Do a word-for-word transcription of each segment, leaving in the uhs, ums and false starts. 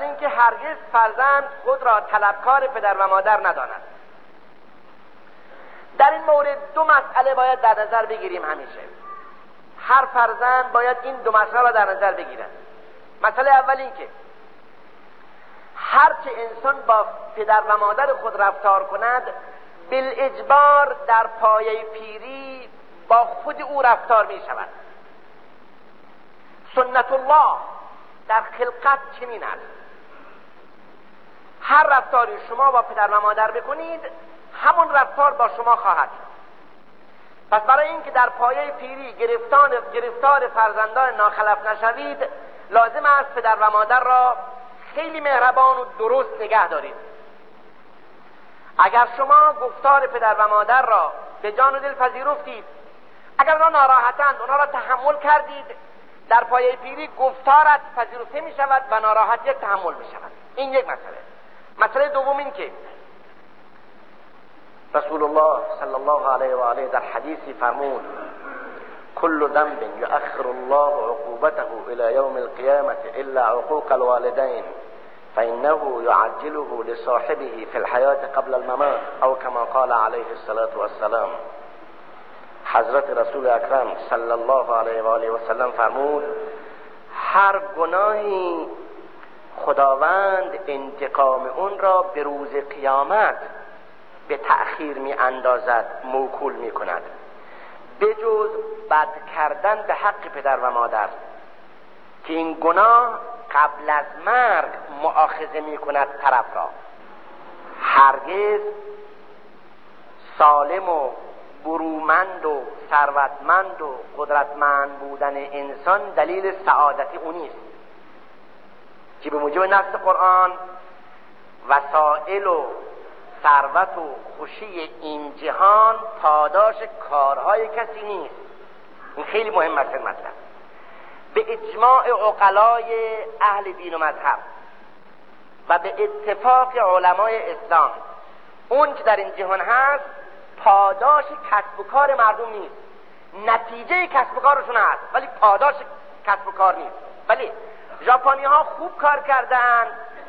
اینکه هرگز فرزند خود را طلبکار پدر و مادر نداند. در این مورد دو مسئله باید در نظر بگیریم. همیشه هر فرزند باید این دو مسئله را در نظر بگیرد. مسئله اول این که هرچه انسان با پدر و مادر خود رفتار کند، بالاجبار در پایه پیری با خود او رفتار می شود. سنت الله در خلقت چنین است. هر رفتاری شما با پدر و مادر بکنید، همون رفتار با شما خواهد شد. پس برای اینکه در پایه پیری گرفتار گرفتار فرزندان ناخلف نشوید، لازم است پدر و مادر را خیلی مهربان و درست نگه دارید. اگر شما گفتار پدر و مادر را به جان و دل پذیرفتید، اگر اونا ناراحتند اونها را تحمل کردید، در پایه پیری گفتارت پذیرفته می شود و ناراحتی تحمل می شود. این یک مسئله. مسئله دوم این که رسول الله صلی الله علیه و آله در حدیثی فرمود: كل ذنب يؤخر الله عقوبته الى يوم القيامة الا عقوق الوالدين فانه يعجله لصاحبه في الحياة قبل الممات او كما قال عليه الصلاة والسلام. حضرت رسول اکرم صلی الله علیه و آله و سلم فرمود: هر گناهی خداوند انتقام اون را به روز قیامت به تأخیر می اندازد، موکول می کند، بجز بد کردن به حق پدر و مادر که این گناه قبل از مرگ مؤاخذه می کند طرف را. هرگز سالم و برومند و ثروتمند و قدرتمند بودن انسان دلیل سعادت او نیست که به موجب نص قرآن وسائل و ثروت و خوشی این جهان پاداش کارهای کسی نیست. این خیلی مهم است. مطلب به اجماع عقلای اهل دین و مذهب و به اتفاق علمای اسلام، اون که در این جهان هست پاداش کسب و کار مردم نیست. نتیجه کسب و کارشون هست ولی پاداش کسب و کار نیست. ولی ژاپنی ها خوب کار کردن،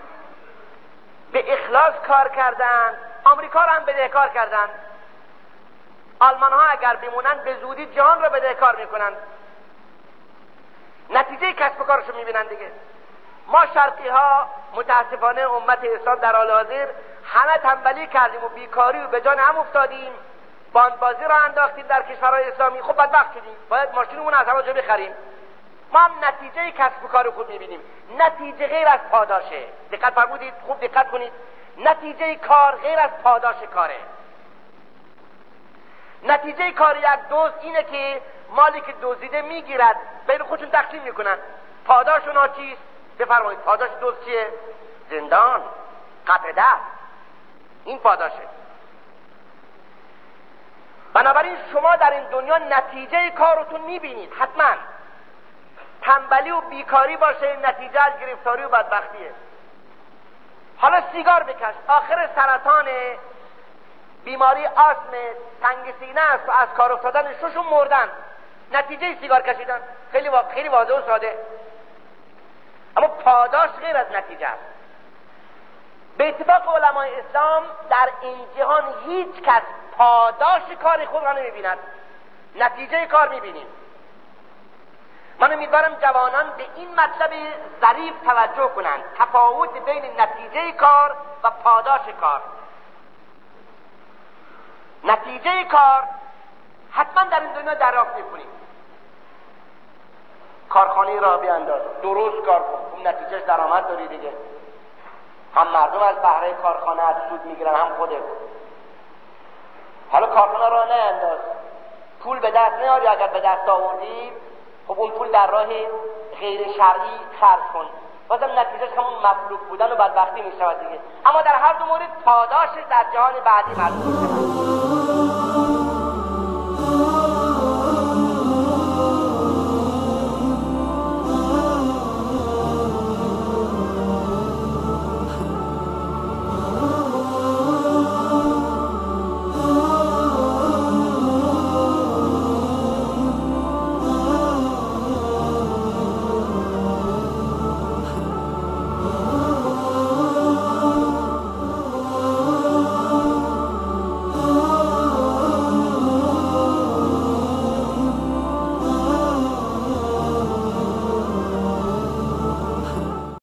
به اخلاص کار کردن، آمریکا رو هم بدهکار کردن. آلمان ها اگر بمونن به زودی جهان رو بدهکار میکنن. نتیجه کسب و کارشو میبینن دیگه. ما شرقی ها متاسفانه امت اسلام در حال حاضر همه تنبلی کردیم و بیکاری و به جان هم افتادیم، باندبازی را انداختیم در کشورهای اسلامی. خب بدبخت شدیم، باید ماشینمون از همه جا بخریم. ما هم نتیجه کسب و کار خود میبینیم. نتیجه غیر از پاداشه. دقت فرمودید؟ خوب دقت کنید. نتیجه کار غیر از پاداش کاره. نتیجه کار یک دوست اینه که مالی که دزدیده میگیرد بین خودشون تقسیم میکنن. پاداش اونا چیست؟ بفرمایید پاداش دوست چیه؟ زندان، قطع دست. این پاداشه. بنابراین شما در این دنیا نتیجه کارتون میبینید. حتما تنبلی و بیکاری باشه نتیجه از گرفتاری و بدبختیه. حالا سیگار بکش، آخر سرطان، بیماری آسم، تنگ سینه است و از کار افتادن ششون مردن. نتیجه سیگار کشیدن. خیلی وا... خیلی واضح و ساده. اما پاداش غیر از نتیجه است. به اتفاق علمای اسلام در این جهان هیچ کس پاداش کار خود را نمیبیند، نتیجه کار میبینیم. من امیدوارم جوانان به این مطلب ظریف توجه کنند، تفاوت بین نتیجه کار و پاداش کار. نتیجه کار حتما در این دنیا دریافت میکنیم. کارخانه را بیانداز، درست کار کن، اون نتیجهش درآمد داری دیگه. هم مردم از بهره کارخانه از سود میگیرن، هم خودت. حالا کارخانه را نیانداز، پول به دست نیاری. اگر به دست آوردی خب اون پول در راه غیر شرعی خرج کن، بازم نتیجهش همون مفلوک بودن و بدبختی میشود دیگه. اما در هر دو مورد پاداش در جهان بعدی معلوم میشود.